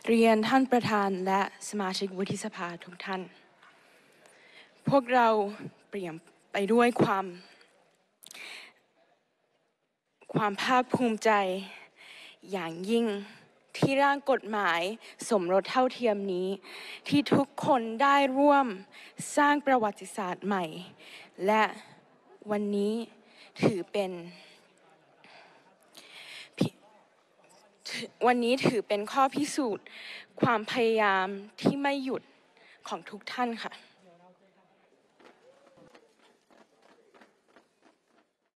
เรียนท่านประธานและสมาชิกวุฒิสภาทุกท่านพวกเราเปลี่ยนไปด้วยความภาคภูมิใจอย่างยิ่งที่ร่างกฎหมายสมรสเท่าเทียมนี้ที่ทุกคนได้ร่วมสร้างประวัติศาสตร์ใหม่และวันนี้ถือเป็นข้อพิสูจน์ความพยายามที่ไม่หยุดของทุกท่านค่ะ